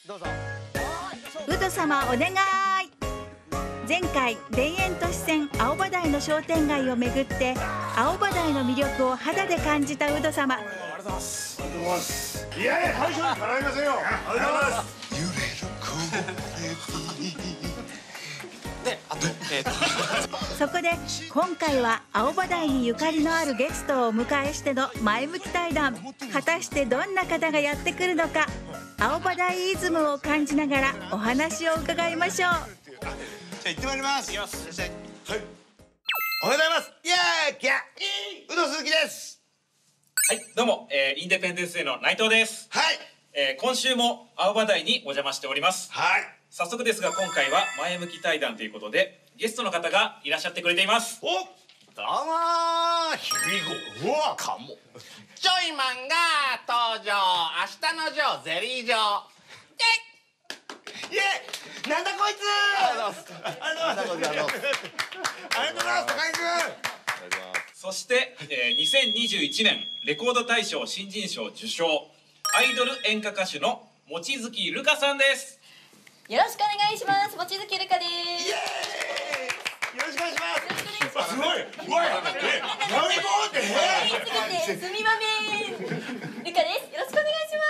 どうぞ。 ウド様お願い。前回田園都市線青葉台の商店街を巡って青葉台の魅力を肌で感じたウド様。 ありがとうございます。ありがとうございます。いやいや、大将に叶いませんよ。ありがとうございます。 そこで今回は青葉台にゆかりのあるゲストをお迎えしての前向き対談。果たしてどんな方がやってくるのか、青葉台イズムを感じながらお話を伺いましょう。 じゃあ行ってまいります。行きます。はい。おはようございます。イエーイ、キャッ、ウド鈴木です。 はい、どうも、インデペンデンスデーの内藤です。 はい。 今週も青葉台にお邪魔しております。 はい。 早速ですが、今回は前向き対談ということでゲストの方がいらっしゃってくれています。 お、どうもー、ヒビゴ。うわ、かも。 ジョイマンが登場。明日のジョー、ゼリージョー。 イエーイ、なんだこいつ。ありがとうございます。ありがとうございます。ありがとうございます、高井君。 そして、2021年レコード大賞新人賞受賞、アイドル演歌歌手の望月瑠香さんです。 よろしくお願いします。望月瑠香です。 イエーイ、よろしくお願いします。すごい。わい、何もって。 すみません。瑠香です。よろしくお願いします。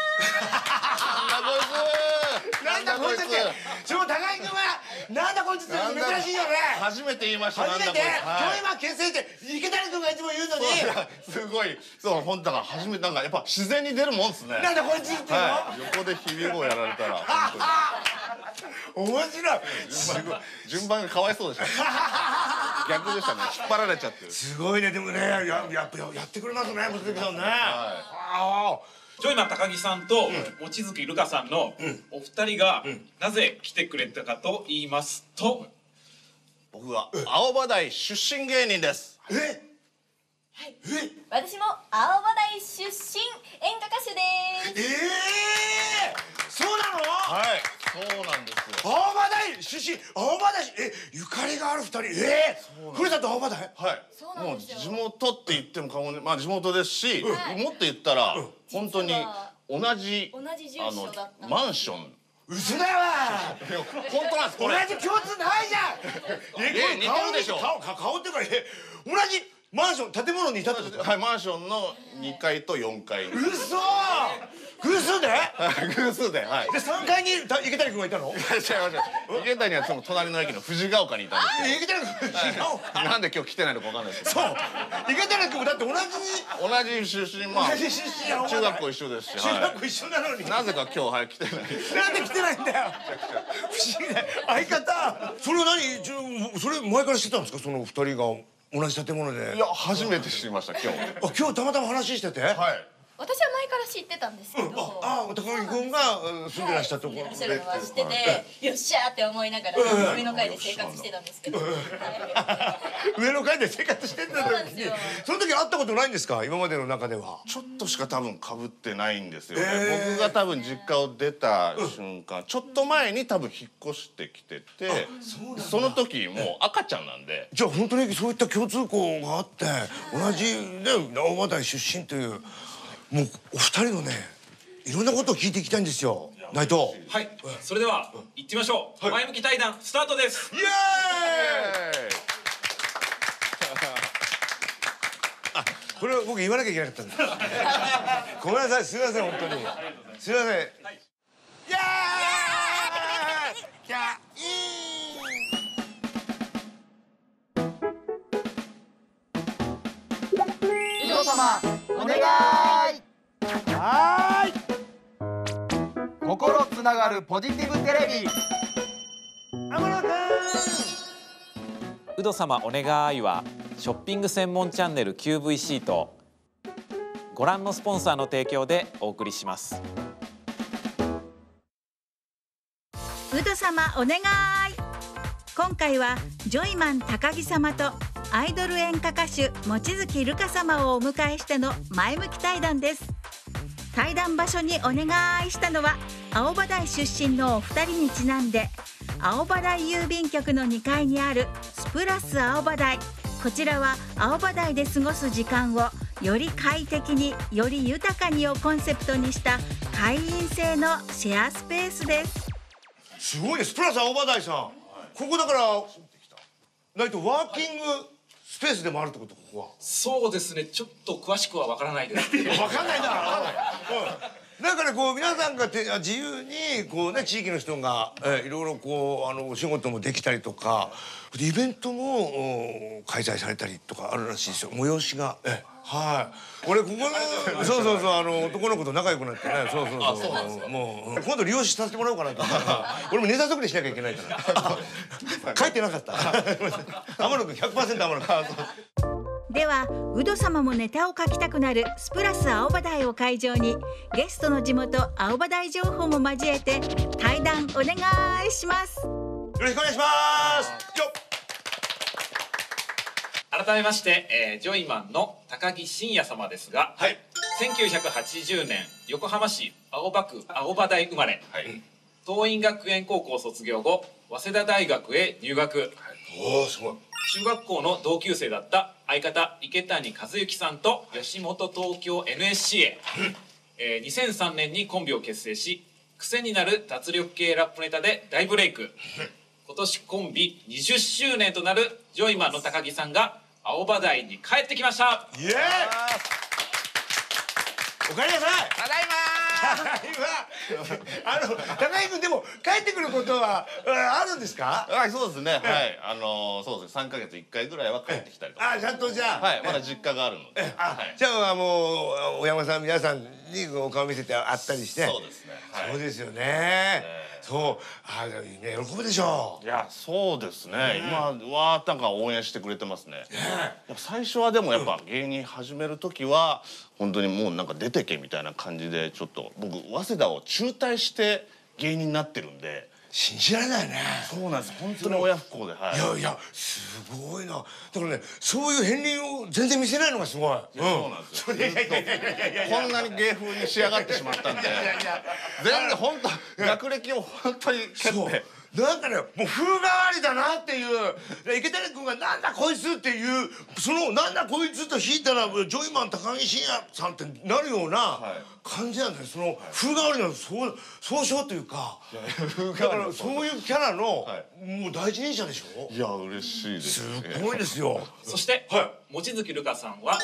なんだこいつって。その高井君はなんだこいつって珍しいよね。 初めて言いました。 初めて。今結成って池谷君がいつも言うのに。 すごい、そう本当だから初めてなんかやっぱ自然に出るもんですね。 なんだこいつっていうの。 横でひびごやられたら面白い。 順番がかわいそうでした。逆でしたね。引っ張られちゃってる。 すごいね。でもね、やっぱやってくれますね、望月さんね。 ジョイマン高木さんと望月瑠香さんのお二人がなぜ来てくれたかと言いますと、 僕は青葉台出身芸人です。 はい。私も青葉台出身演歌歌手です。 そうなの？ はい、そうなんですよ。 青葉台出身、青葉台、ゆかりがある二人。ふるさと青葉台？ はい。もう地元って言っても過言で、まあ地元ですし、もっと言ったら本当に同じマンション。 嘘だわ。 本当なんです。 同じ共通ないじゃん。 似てるでしょ。 顔っていうか、同じマンション、建物にいたってこと？ はい、マンションの2階と4階。 嘘。偶数で？ 偶数で、はい。 で3階に池谷君がいたの？ 違いました。池谷はその隣の駅の藤ヶ丘にいたんです。 池谷君、 なんで今日来てないのかわかんないですけど。 そう。池谷君もだって同じ出身、まあ中学校一緒ですし。 中学校一緒なのに。 なぜか今日早く来てない。 なんで来てないんだよ。不思議だ。相方。それはそれ前から知ってたんですか、その2人が同じ建物で？ いや、初めて知りました今日。 今日たまたま話してて。はい。 私は前から知ってたんですけど、 高木君が住んでらしたところで知ってて、よっしゃーって思いながら上の階で生活してたんですけど、 上の階で生活してた時に、その時会ったことないんですか、今までの中では？ ちょっとしか多分被ってないんですよね。僕が多分実家を出た瞬間、ちょっと前に多分引っ越してきてて、その時もう赤ちゃんなんで。 じゃあ本当にそういった共通項があって、同じね青葉台出身という。もうお二人のね、いろんなことを聞いていきたいんですよ、内藤。 はい、それでは行ってみましょう。前向き対談スタートです。 イエーイ。これは僕言わなきゃいけなかったんです。ごめんなさい、すみません、本当に。すみません。イエーイ。キャイ。 ウド様お願い。 はい。 心つながるポジティブテレビ。 天野くん。 ウド様お願いはショッピング専門チャンネル QVC とご覧のスポンサーの提供でお送りします。 ウド様お願い。今回はジョイマン高木様とアイドル演歌歌手望月瑠香様をお迎えしての前向き対談です。対談場所にお願いしたのは青葉台出身のお二人にちなんで、青葉台郵便局の2階にあるスプラス青葉台。こちらは青葉台で過ごす時間をより快適により豊かにをコンセプトにした会員制のシェアスペースです。 すごいです。プラス青葉台さん、ここだからないとワーキングスペースでもあるってこと？ここは。 そうですね、ちょっと詳しくはわからないですけど。 わかんないな。だからこう皆さんが自由にこうね、地域の人がいろいろこうお仕事もできたりとか、イベントも開催されたりとかあるらしいですよ。催しが。はい。俺ここのそう男の子と仲良くなってね。そう。もう今度利用させてもらおうかなと思って。俺もネタ作りしなきゃいけないから。書いてなかった。天野君 100% 天野君。 ではウド様もネタを書きたくなるスプラス青葉台を会場に、ゲストの地元青葉台情報も交えて対談お願いします。 よろしくお願いします。 改めまして、ジョイマンの高木真也様ですが、はい、1980年横浜市青葉区青葉台生まれ、はい、桐蔭学園高校卒業後早稲田大学へ入学、はい、 おーすごい。 中学校の同級生だった相方池谷和幸さんと吉本東京 NSC へ、2003年にコンビを結成し、癖になる脱力系ラップネタで大ブレイク。今年コンビ20周年となるジョイマンの高木さんが青葉台に帰ってきました。 イエーイ。おかえりなさい。 ただいま高木君でも帰ってくることはあるんですか？ はい、そうですね。はい、そうですね。3ヶ月1回ぐらいは帰ってきたりとか。 ちゃんとじゃあ。 はい、まだ実家があるので。 じゃあもう小山さん皆さんにお顔見せて会ったりして。 そうですね。 そうですよね。そう、ね、喜ぶでしょう。 いや、そうですね。今はなんか応援してくれてますね。最初はでもやっぱ芸人始める時は本当にもうなんか出てけみたいな感じで、ちょっと僕早稲田を中退して芸人になってるんで。 信じられないね。 そうなんです。本当に親不孝で。はい。 いやすごいな。だからね、そういう片鱗を全然見せないのがすごい。 そうなんですよ。こんなに芸風に仕上がってしまったんで。全然本当学歴を本当に蹴って。 なんかね、もう風変わりだなっていう、池谷君がなんだこいつっていう、そのなんだこいつと引いたらジョイマン高木真也さんってなるような感じなんだよ。その風変わりの総称というか、だからそういうキャラのもう第一人者でしょ。 いや嬉しいです。 すごいですよ。 そして望月瑠香さんは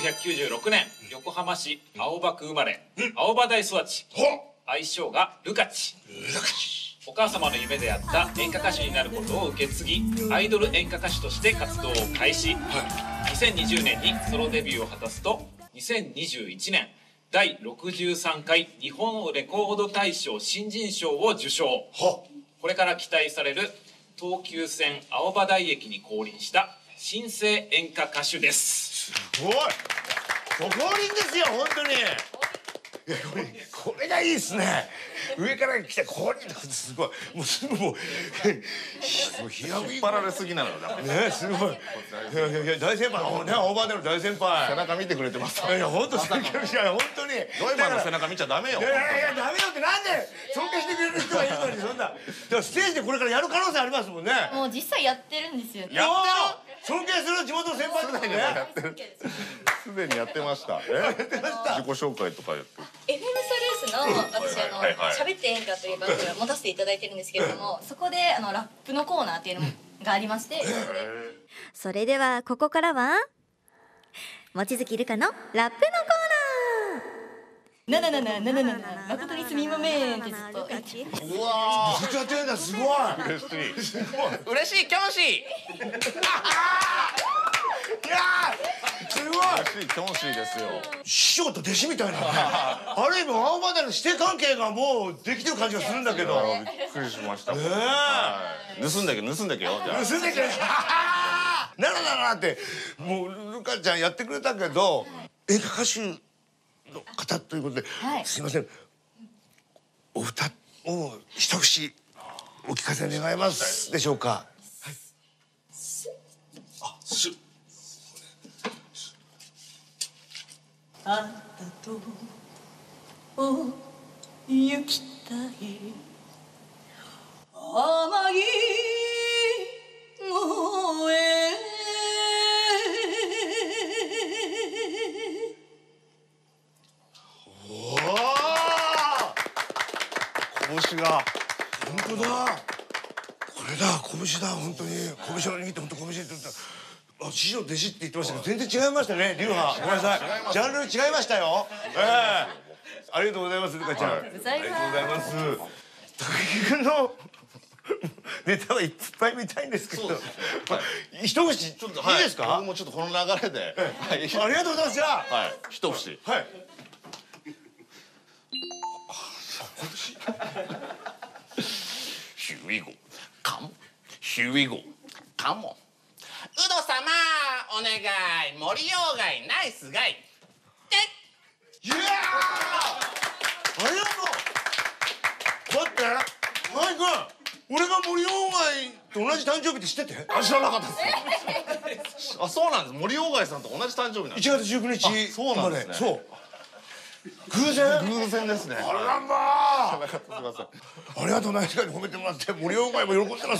1996年横浜市青葉区生まれ、青葉台育ち、愛称がルカチ。お母様の夢であった演歌歌手になることを受け継ぎ、アイドル演歌歌手として活動を開始。2020年にソロデビューを果たすと、2021年第63回日本レコード大賞新人賞を受賞。これから期待される東急線青葉台駅に降臨した新生演歌歌手です。 すごい。ご降臨ですよ本当に。いやこれがいいですね。上から来てこれすごい。もうすぐもう引っ張られすぎなのだね。すごい。いや大先輩ね、青葉での大先輩。 背中見てくれてます。 いや本当本当に。 ジョイマンの背中見ちゃダメよ。 いやダメよってなんで尊敬してくれる人がいるのにそんな。だからステージでこれからやる可能性ありますもんね。 もう実際やってるんですよ。 やってる。尊敬する地元の先輩とかね。 すでにやってました。自己紹介とかやって。 FM スルースの私喋って演歌という番組を持たせていただいてるんですけれども、そこでラップのコーナーっていうのがありまして、 それではここからは望月瑠香のラップのコーナー。 誠にすみまめんってずっと。 うわずっとやってるんだ。すごい嬉しいキョンシー。 いやすごい嬉しいキョンシーですよ。 師匠と弟子みたいな。ある意味青葉台の師弟関係がもうできてる感じがするんだけど。 びっくりしました。盗んでけよ。じゃあ盗んでけよ。 なってもうルカちゃんやってくれたけど、演歌歌手の方ということで、すいません、お歌を一節お聞かせ願えますでしょうか。 あなたと行きたい甘い声。 本当だ。これだ、拳だ、本当に。拳を握って本当拳って言った。師匠弟子って言ってましたけど全然違いましたね、流派。ごめんなさい。ジャンル違いましたよ。ありがとうございます、ルカちゃん。ありがとうございます。高木君のネタはいっぱい見たいんですけど、一節ちょっといいですか？ 僕もちょっとこの流れで。 ありがとうございます。じゃあ、 はい、一節。 はい。 Here we go. Come. Here we go. Come on. ウド様お願い、森鴎外ナイスガイ。 いやー、ありがとう。待って、高木君、俺が森鴎外と同じ誕生日って知ってて？ あ、知らなかったです。あ、そうなんです。森鴎外さんと同じ誕生日なんです。 1月19日。 そうなんですね。 そう。偶然ですね。あらまあ。 すみません。 ありがとう、ナイスガイに褒めてもらって森鴎外も喜んでます。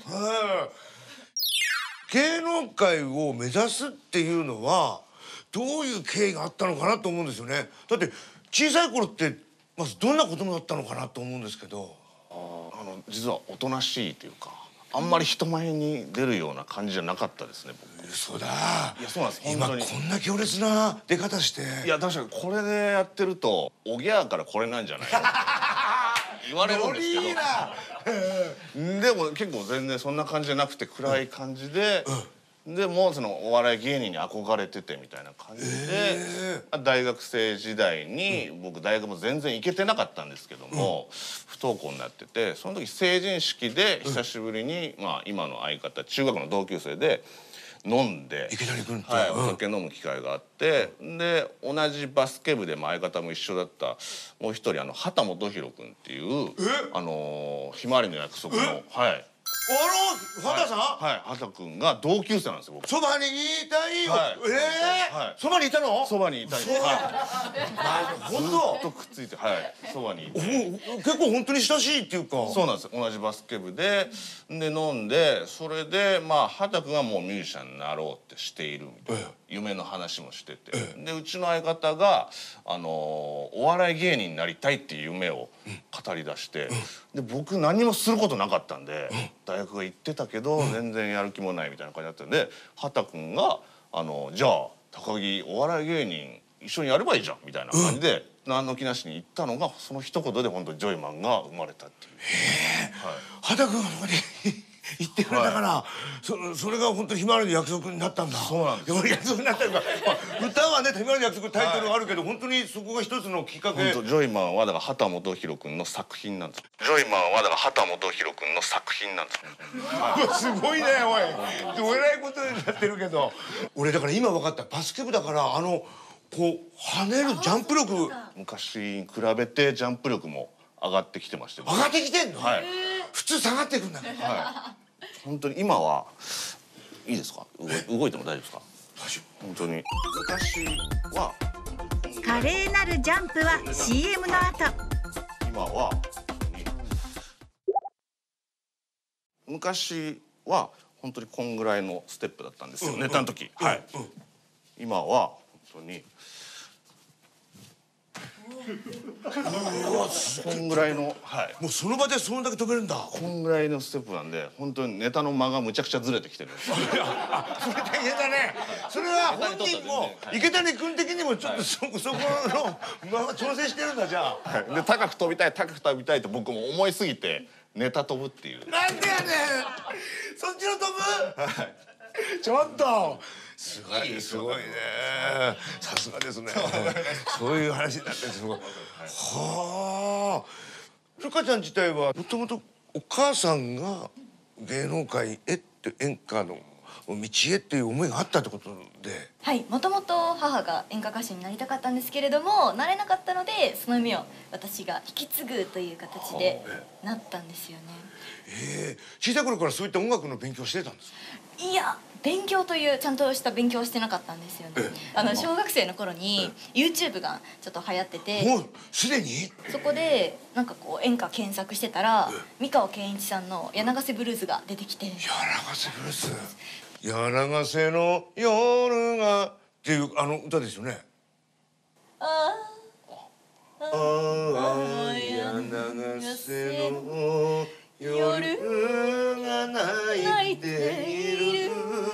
芸能界を目指すっていうのはどういう経緯があったのかなと思うんですよね。だって小さい頃ってまずどんな子供だったのかなと思うんですけど。 実はおとなしいというか、あんまり人前に出るような感じじゃなかったですね。僕。 嘘だ。 いや、そうなんです。 今こんな強烈な出方して。 いや、確かにこれでやってるとおぎゃーからこれなんじゃない言われるんですけど。でも結構全然そんな感じじゃなくて暗い感じで、でもそのお笑い芸人に憧れててみたいな感じで、大学生時代に僕大学も全然行けてなかったんですけども、不登校になってて、その時成人式で久しぶりに今の相方中学の同級生で飲んで、 池谷君と、 お酒飲む機会があって、で同じバスケ部で相方も一緒だったもう一人畑基博君っていうひまわりの約束の畑さん。 はい、畑君が同級生なんですよ。僕そばにいたいよ。そばにいたの？ そばにいたい。 本ずっとくっついて、そばにいて。 結構本当に親しいっていうか。 そうなんです。同じバスケ部で飲んで、それで畑君がもうミュージシャンになろうってしているみたいな夢の話もしてて、でうちの相方がお笑い芸人になりたいっていう夢を語り出して、で僕何もすることなかったんで、大学が行ってたけど全然やる気もないみたいな感じだったんで、畑君がじゃあ高木お笑い芸人一緒にやればいいじゃんみたいな感じで何の気なしに言ったのが、その一言で本当ジョイマンが生まれたっていう。 畑君がそこで言ってくれたから、それが本当にひまわりの約束になったんだ。 そうなんです。 約束になったのか。歌はね、ひまわりの約束タイトルがあるけど、本当にそこが一つのきっかけ。 ジョイマンはだから畑基博君の作品なんです。ジョイマンはだから畑基博君の作品なんです。 すごいね、おい。どえらいことになってるけど。俺だから今分かった。バスケ部だからこう跳ねるジャンプ力。 昔に比べてジャンプ力も上がってきてまして。 上がってきてんの？ はい。 普通下がっていくんだけど。 はい。本当に今はいいですか？動いても大丈夫ですか？ 大丈夫。本当に昔は華麗なるジャンプは CM の後。 今は昔は本当にこんぐらいのステップだったんですよ、ネタの時。はい。今は本当にこんぐらいの、 もうその場でそんだけ飛べるんだ。 こんぐらいのステップなんで、本当にネタの間がむちゃくちゃずれてきてるんですよ。 それ大変だね。それは本人も池谷君的にもちょっとそこの間は調整してるんだ。じゃあ。 で高く飛びたいと僕も思いすぎてネタ飛ぶっていう。 なんでやねん。そっちの飛ぶ？ちょっと。すごいね。さすがですね。そういう話になってすごい。はあ。ルカちゃん自体はもともとお母さんが芸能界へって演歌の道へっていう思いがあったってことで。 はい、もともと母が演歌歌手になりたかったんですけれども、なれなかったのでその夢を私が引き継ぐという形でなったんですよね。 小さい頃からそういった音楽の勉強してたんですか？ いや、勉強というちゃんとした勉強をしてなかったんですよね。小学生の頃に YouTube がちょっと流行ってて、 もうすでにそこでなんかこう演歌検索してたら三河健一さんの「柳瀬ブルーズ」が出てきて。 柳瀬ブルース。柳瀬の夜がっていう歌ですよね。 ああ柳長瀬の夜が泣いている。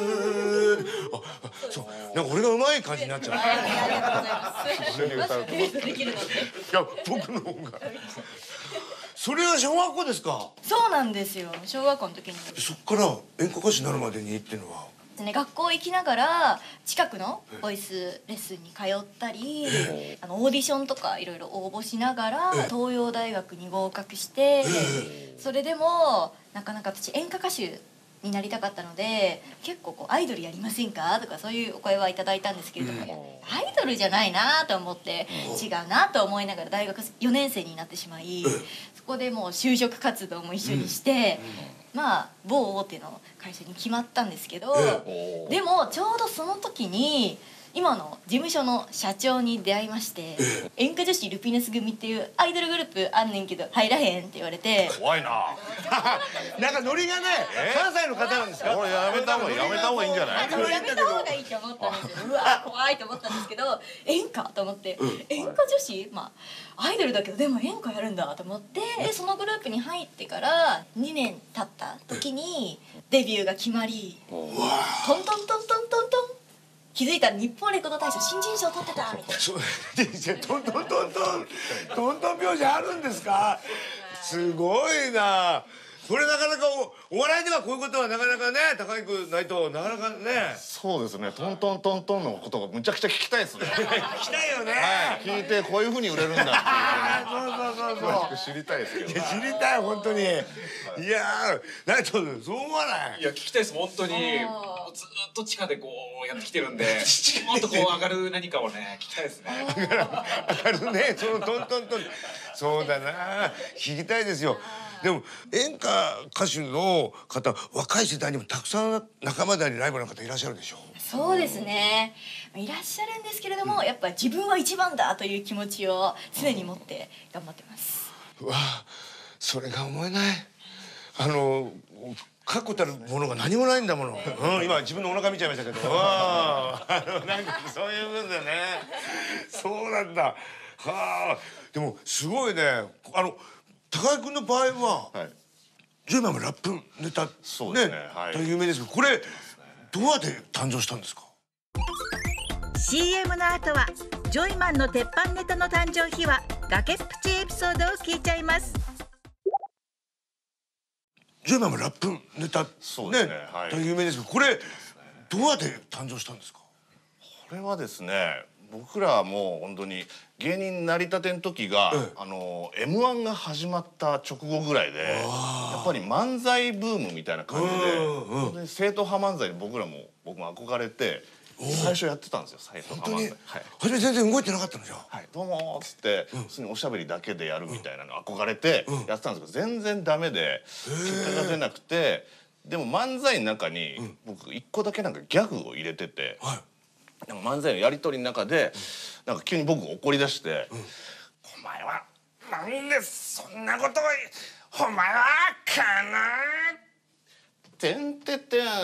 あ、そうなんか俺がうまい感じになっちゃう。 ありがとうございます。デビューできるので。 いや僕の方が。それは小学校ですか。 そうなんですよ。小学校の時に。 そっから演歌歌手になるまでにっていうのは。 学校行きながら近くのボイスレッスンに通ったり、オーディションとかいろいろ応募しながら東洋大学に合格して、それでもなかなか私演歌歌手になりたかったので、結構こうアイドルやりませんかとかそういうお声はいただいたんですけれども、アイドルじゃないなと思って違うなと思いながら大学4年生になってしまい、そこでもう就職活動も一緒にして。まあ某大手の会社に決まったんですけど、でもちょうどその時に今の事務所の社長に出会いまして、演歌女子ルピナス組っていうアイドルグループあんねんけど入らへんって言われて。 怖いな。 なんかノリがね、関西の方なんですか。 俺やめた方がいいんじゃない。 やめた方がいいと思ったんですよ。うわ怖いと思ったんですけど、演歌と思って、演歌女子まあアイドルだけどでも演歌やるんだと思って、そのグループに入ってから2年経った時にデビューが決まり、トントントントントントン、気づいたら日本レコード大賞新人賞取ってたみたいな。 トントントントントントン拍子あるんですか。すごいな。これなかなかお笑いではこういうことはなかなかね、高木君ないとなかなかね。 そうですね。トントントントンのことがむちゃくちゃ聞きたいですね。 聞きたいよね。 聞いてこういう風に売れるんだっていうそう詳しく知りたいですけど。 知りたい本当に。いやないとそう思わない。 いや聞きたいです本当に。ずっと地下でこうやってきてるんで、もっとこう上がる何かをね聞きたいですね。 上がるね。そのトントントン。そうだな。聞きたいですよ。でも演歌歌手の方、若い世代にもたくさん仲間でありライバルの方いらっしゃるでしょう。 そうですね、いらっしゃるんですけれども、やっぱ自分は一番だという気持ちを常に持って頑張ってます。 うわ、それが思えない。確固たるものが何もないんだもの。今自分のお腹見ちゃいましたけど、なんかそういう分でね。そうなんだ。はあ。でもすごいね。高井君の場合は、ジョイマンもラップネタね大有名ですけど、これどうやって誕生したんですか。 CM の後はジョイマンの鉄板ネタの誕生秘話、崖っぷちエピソードを聞いちゃいます。 ジョイマンもラップネタね大有名ですけど、これどうやって誕生したんですか。 これはですね、僕らはもう本当に芸人になりたての時が、M1 が始まった直後ぐらいで、やっぱり漫才ブームみたいな感じで、正統派漫才に僕も憧れて最初やってたんですよ。正統派漫才。 初め全然動いてなかったのじゃ。 どうもっつって普通におしゃべりだけでやるみたいなの憧れてやってたんですけど、全然ダメで結果が出なくて、でも漫才の中に僕一個だけなんかギャグを入れてて。なんか漫才のやり取りの中でなんか急に僕怒り出して「お前はなんでそんなことをお前はかなてんててん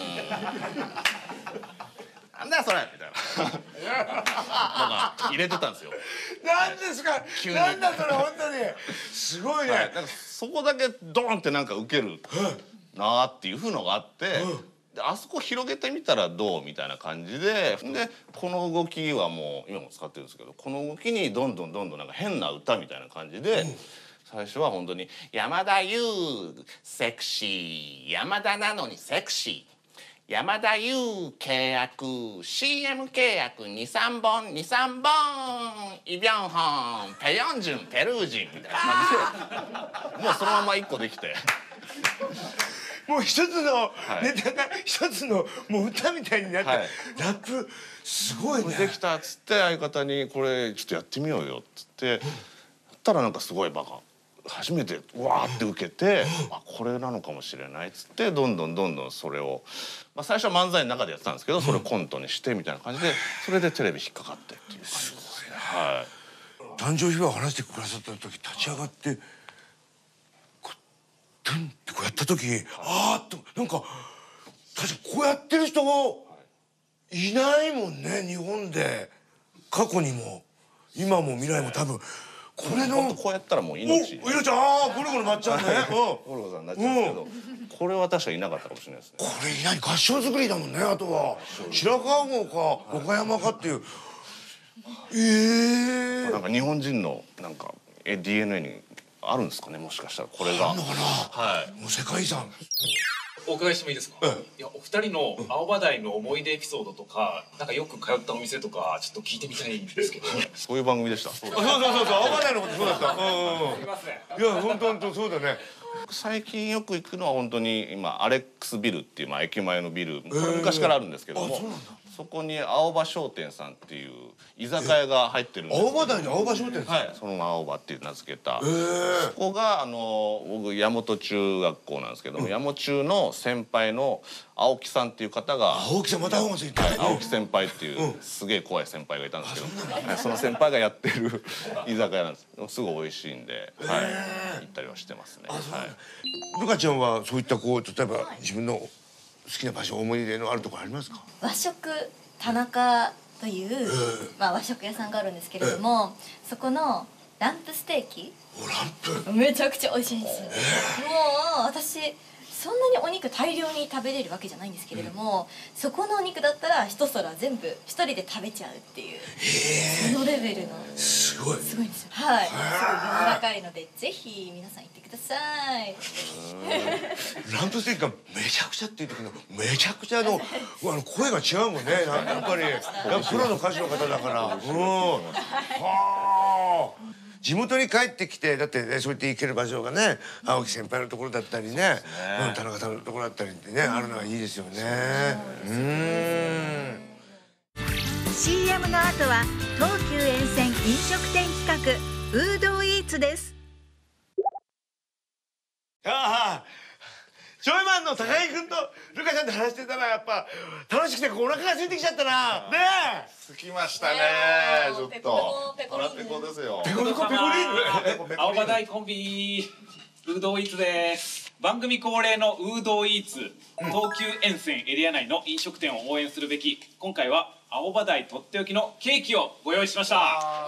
なんだよそれ」みたいななんか入れてたんですよ。 なんですか。なんだそれ本当にすごいね。 なんかそこだけドーンってなんかウケるなーっていう風のがあって。あそこ広げてみたらどうみたいな感じで、この動きはもう今も使ってるんですけど、この動きにどんどんなんか変な歌みたいな感じで、最初は本当に「山田優セクシー山田なのにセクシー山田優契約 CM 契約23本イ・ビョンホンペヨンジュンペルージン」みたいな感じでもうそのまま1個できて。 もう一つのネタが一つのもう歌みたいになって、ラップすごいね。 できたっつって相方に「これちょっとやってみようよ」っつってやったらなんかすごいバカ初めてわーって受けてあこれなのかもしれないっつってどんどんそれを、最初は漫才の中でやってたんですけどそれをコントにしてみたいな感じでそれでテレビ引っかかってっていう感じですね。 誕生秘話を話してくださった時立ち上がってトンってこうやった時あーっとなんか確かこうやってる人いないもんね日本で。過去にも今も未来も多分ここれのこうやったらもう命お、命、ああ、ゴロゴロ回っちゃうね。 ゴルゴさんになっちゃうんですけど、これは確かにいなかったかもしれないですね。 これいない合掌造りだもんね。あとは白川郷か岡山かっていう。 なんか日本人のなんかDNA にあるんですかね、もしかしたらこれが。 あんのかな。はい。もう世界遺産。 お伺いしてもいいですか。いや、お二人の青葉台の思い出エピソードとか、なんかよく通ったお店とか、ちょっと聞いてみたいんですけど。 そういう番組でした。そうそうそうそう、青葉台のことそうだった。 すみません。 いや、本当そうだね。 最近よく行くのは本当に今アレックスビルっていう駅前のビル、これ昔からあるんですけども、そこに青葉商店さんっていう居酒屋が入ってるんです。 青葉台に青葉商店。 はい、その青葉っていう名付けた。そこが僕大和中学校なんですけども、大和中の先輩の青木さんっていう方が。 青木さん、また青木さん。 青木先輩っていうすげえ怖い先輩がいたんですけど、その先輩がやってる居酒屋なんです。すごい美味しいんで、はい、行ったりはしてますね。はい。 ルカちゃんはそういったこう、例えば自分の好きな場所、思い出のあるところありますか。 和食田中という、和食屋さんがあるんですけれども、そこのランプステーキ、 ランプめちゃくちゃ美味しいんですよ。もう私そんなにお肉大量に食べれるわけじゃないんですけれども、そこのお肉だったら一皿全部一人で食べちゃうっていう、そのレベルのすごいんですよ。はい、すごい柔らかいので、ぜひ皆さん行ってください。 ランプステーキがめちゃくちゃっていう時のめちゃくちゃ声が違うもんね。やっぱりプロの歌手の方だから。はあ。地元に帰ってきて、だってね、そうやって行ける場所がね、青木先輩のところだったりね、田中さんのところだったりってね、あるのはいいですよね。 CM の後は東急沿線飲食店企画ウードイーツです。 ああ、ジョイマンの高木君とルカちゃんと話してたら、やっぱ楽しくてお腹が空いてきちゃったな。ねえ。 着きましたね。ちょっと腹ペコですよ。 ペコペコペコリン。 青葉台コンビウードイーツです。番組恒例のウードイーツ、東急沿線エリア内の飲食店を応援するべき、今回は青葉台とっておきのケーキをご用意しました。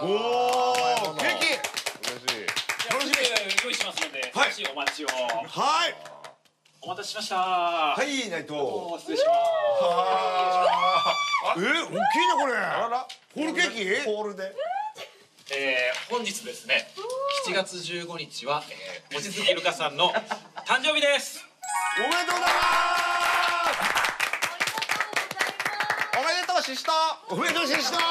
おお、ケーキ。 楽しみ。用意しますので、少しお待ちを。 はい。 お待たせしました。 はい、内藤。 失礼します。 大きいなこれ。ホールケーキ？ ホールで。 本日ですね、7月15日は望月ルカさんの誕生日です。 おめでとうございます。 おめでとうシシト。 おめでとうシシト。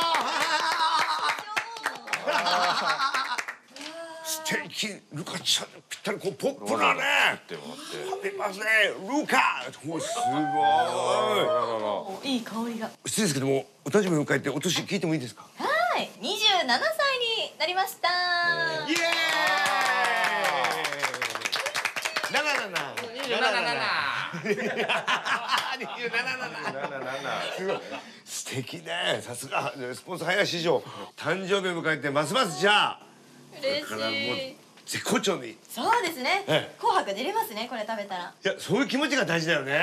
素敵。ルカちゃんぴったりこうポップなね。食べますね。ルカ。すごい。 いい香りが。 失礼ですけども、お誕生日を迎えてお年聞いてもいいですか。 はい、27歳になりました。 イエーイ。すごい素敵ね。さすがスポーツ早史上誕生日を迎えてますますじゃあ嬉しい。 絶好調に。 そうですね。紅白出れますね、これ食べたら。 いや、そういう気持ちが大事だよね。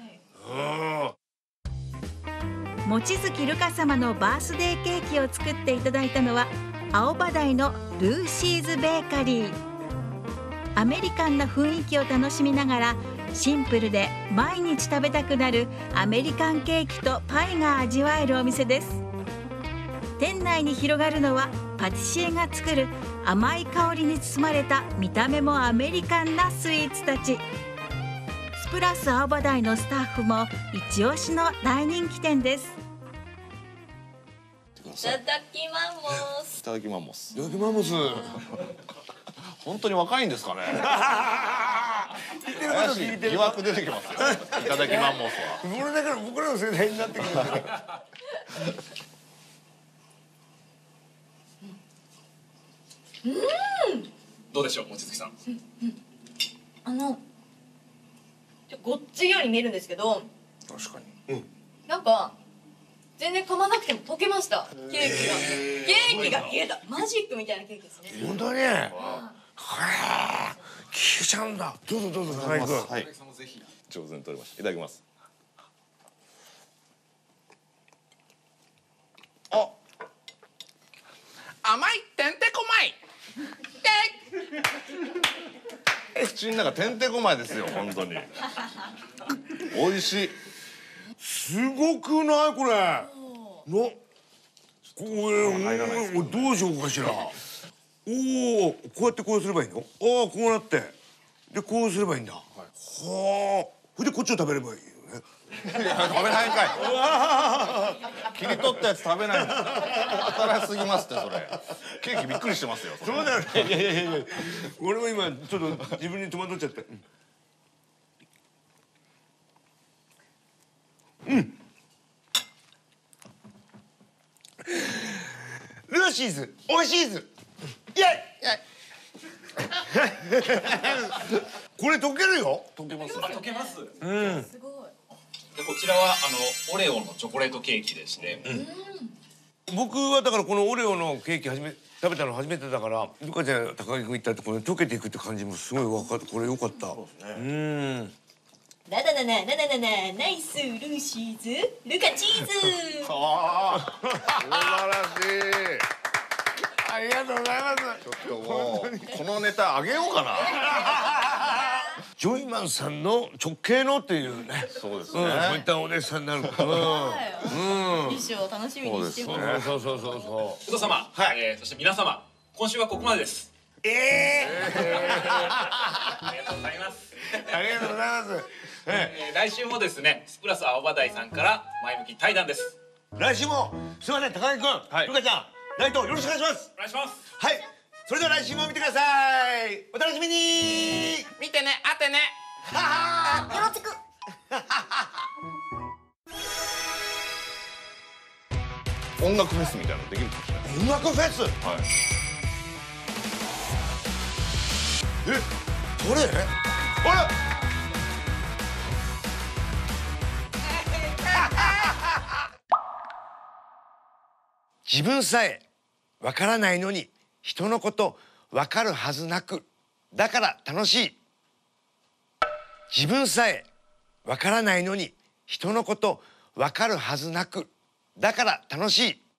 望月ルカ様のバースデーケーキを作っていただいたのは青葉台のルーシーズベーカリー。アメリカンな雰囲気を楽しみながらシンプルで毎日食べたくなるアメリカンケーキとパイが味わえるお店です。店内に広がるのはパティシエが作る甘い香りに包まれた見た目もアメリカンなスイーツたち。スプラス青葉台のスタッフも一押しの大人気店です。 いただきます。 いただきます。 いただきます。 本当に若いんですかね。疑惑出てきますよ。いただきマンモスは。 これだから僕らの世代になってくる。 どうでしょう、望月さん。 ごっついように見えるんですけど、 確かに。 なんか全然噛まなくても溶けました。ケーキが消えた。マジックみたいなケーキですね。 本当に。消えちゃうんだ。どうぞどうぞ、高井君。 はい。上手に取れました。いただきます。 甘いてんてこまい。 口の中てんてこまいですよ本当に。美味しい。 すごくないこれ。これどうしようかしら。おお、こうやってこうすればいいの？ああ、こうなってでこうすればいいんだ。はあ。それでこっちを食べればいいよね。 食べないかい。切り取ったやつ食べないの。新しすぎますってそれ。ケーキびっくりしてますよ。 そうだよね。いやいやいやいや。俺も今ちょっと自分に戸惑っちゃって。うん。ルーシーズ、おいしいズ。イエイ。これ溶けるよ。 溶けます。溶けます。 うん。 すごい。でこちらはオレオのチョコレートケーキでして、 僕はだからこのオレオのケーキ食べたの初めてだから、ルカちゃん高木君行ったってこれ溶けていくって感じもすごい分かって、これ良かった。 ナイスルーシーズルカチーズ。 ああ、素晴らしい。 ありがとうございます。 ちょっともうこのネタあげようかな。 ジョイマンさんの直系のっていうね。 そうですね。 そういったお弟子さんになる。 衣装楽しみにしてます。 そう。 ウド様、そして皆様、今週はここまでです。ありがとうございます。 ありがとうございます。 来週もですね、スプラス青葉台さんから前向き対談です。 来週もすいません、高木君、ルカちゃん、ライトよろしくお願いします。 お願いします。 はい、それでは来週も見てください。お楽しみに。 見てね、あてね。 よろしく。 音楽フェスみたいなのできるかもしれない。 音楽フェス。 はい。 誰？あれ？自分さえわからないのに人のことわかるはずなく、だから楽しい。自分さえわからないのに人のことわかるはずなく、だから楽しい。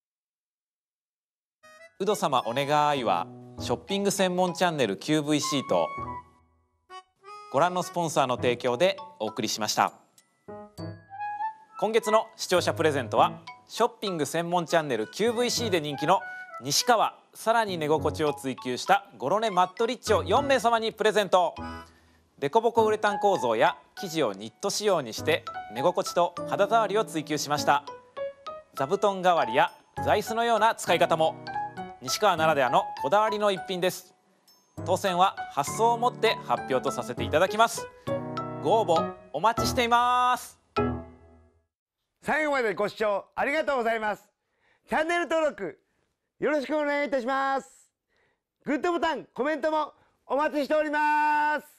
ウド様お願いはショッピング専門チャンネル QVC とご覧のスポンサーの提供でお送りしました。今月の視聴者プレゼントはショッピング専門チャンネル QVC で人気の西川さらに寝心地を追求したゴロネマットリッチを4名様にプレゼント。デコボコウレタン構造や生地をニット仕様にして寝心地と肌触りを追求しました。座布団代わりや座椅子のような使い方も西川ならではのこだわりの一品です。当選は発送をもって発表とさせていただきます。ご応募お待ちしています。 最後までご視聴ありがとうございます。チャンネル登録よろしくお願いいたします。グッドボタン、コメントもお待ちしております。